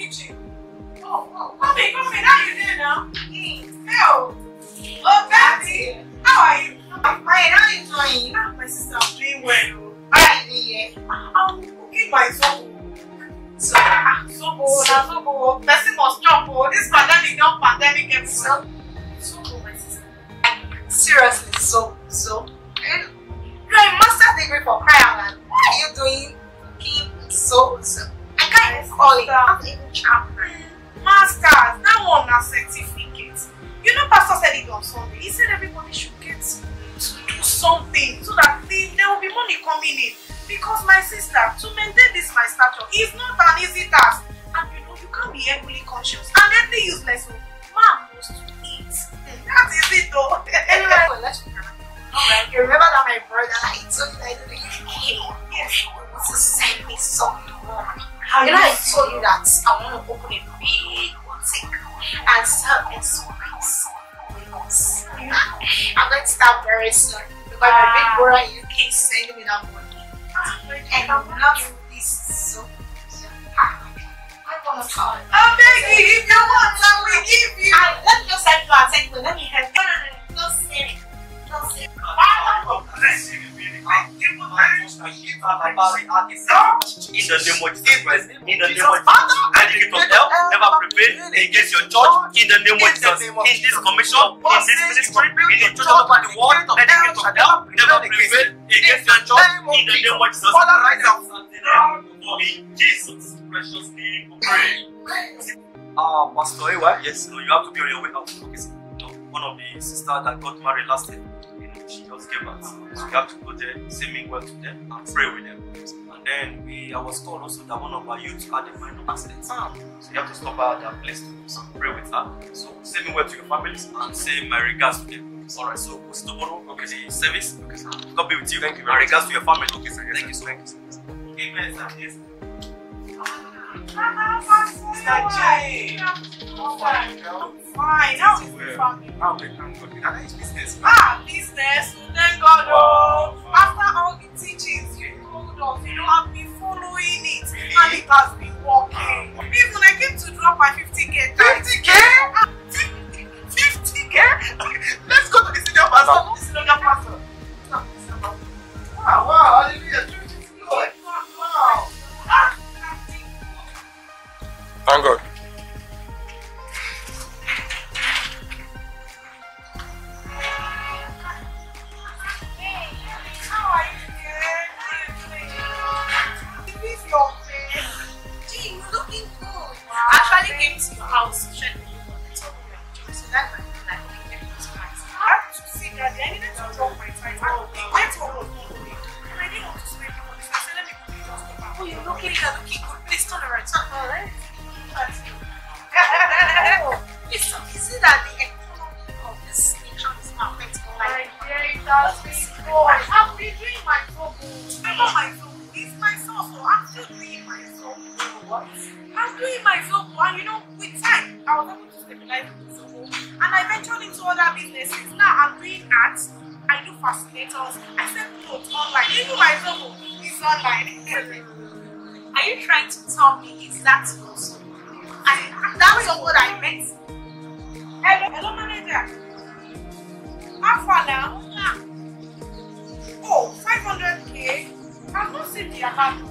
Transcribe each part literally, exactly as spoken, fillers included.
kitchen. Oh, oh, come in, come in. How you doing now? Mm. Hell. Oh, Daddy. How are you? I'm fine. How are you doing? Ah, my sister, I'm doing well. How are you doing here? I'm cooking my soap. So, ah, Soap, na soap. Person must chop. Oh, this pandemic, don't pandemic everywhere. so, Soap, my sister. seriously, so, so, you're a master's degree for crying out loud. What are you doing cooking so, so? I can't even call it. I'm even chapter. Masters, that one na certificate. You know, Pastor said it on Sunday. He said everybody should get to do something so that the, there will be money coming in. Because my sister, to maintain this my stature is not an easy task. And you know, you can't be heavily conscious and deadly useless. So, man wants to eat. That is it though. Anyway, well, let's go. Alright, you remember that my brother, I told you that I didn't hey, Yes. he wants to send me some money. How You know, I told you that I want to open a big boutique and sell express wheels. I'm going to start very soon because my big brother you keep sending me that money. And I'm not this so. I want to call it. I beg you, if you want, I will give you. And let me just help you and take me. Let me help you. Don't say it. Don't say it. In the name of Jesus Christ, in the name of Jesus, let the gift of hell never prevail against your church. In the name of Jesus, in this commission, in this ministry, in the church all over the world, let the gift of hell never prevail against your church. In the name of Jesus, in Jesus' precious name, we pray. Ah, Pastor Ewa, yes, no, you have to be on your way out. Okay, so, no, one of the sisters that got married last year, you know, she just gave us. So you have to go there, say me well to them, and pray with them. And then we, I was told also that one of our youth had a minor accident. So you have to stop by at that place to pray with her. So say me well to your families and say my regards to them. Alright, so what's tomorrow? Okay, the service. Okay, sir. God be with you. Thank you. My regards to your family. Okay, sir. Thank you so much. Amen, sir. Yes. Sister Jane. How are you, girl? Fine. How is the family? How we thank God. That is business. Ah, business. Thank God. Oh, after all the teachings you told us, you know, I've been following it, and it has been working. Even I came to drop my fifty K. fifty K? fifty K? Let's go to the senior pastor. The senior pastor. Wow, wow, hallelujah. Wow. Ah, Thank God. how are you doing? How are you doing? Is this your face? Gee, you're looking good. I actually came to your house to check the look on the top of your job. So that's why I'm like, okay, let me just try. I have to see that I needed to drop my time. My network was not good. And I didn't want to spend money. So I said, let me quickly just go back. Oh, you're looking, you're looking good. Please turn around. Turn around. Oh, listen, you see that the economy of this nation is not affecting My like dear, it has been good. I've been doing my soap. Remember my soap? It's my soap. So I'm still doing my soap. You know what? I'm doing my soap. And you know, with time, I was able to stabilize the soap. And I ventured into other businesses. Now I'm doing art. I do fascinators. I sell clothes online. Even my soap is online. Are you trying to tell me is that also? And that's not what I meant. Hello, hello, manager. How far now? Oh, five hundred K. I've not seen the amount.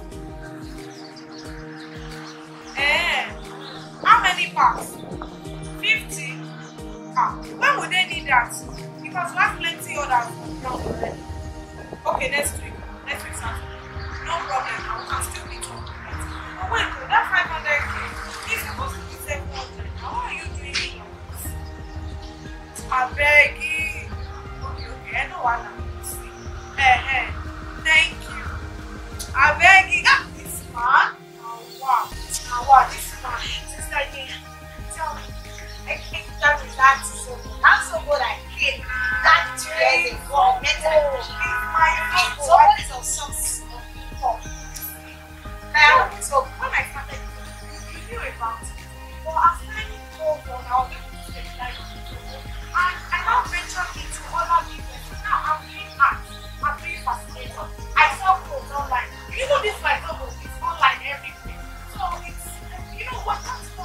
Eh, how many packs? fifty. Ah, when would they need that? Because we have plenty others already. Okay, next week. Next week, Saturday. No problem. I can still be talking. But wait, that five hundred K is supposed to be seven hundred. How are you doing it? I beg you. Okay, okay. I know what I'm see. Eh, eh. Thank you. I beg you. Ah, this man. Oh, wow. Oh, wow. This man. Sister Jane, tell me. I think that is that so good. That's so good I came. That two years ago, I met her. It's my fault. So what is of some of people? Now, so When I started, you knew about it. But after I told them, I was able to stabilize it. And I now ventured into other businesses. Now I'm doing art. I'm doing fascinators. I sell clothes online. You know this my job is online everything. So it's, you know what, that's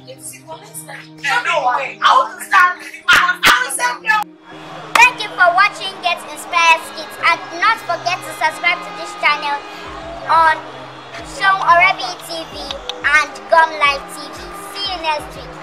It's simple. No way. I want to stand. I will send you. Thank you for watching Get Inspired Skits, and do not forget to subscribe to this channel on Seun Orebi T V and Gum Live T V. See you next week.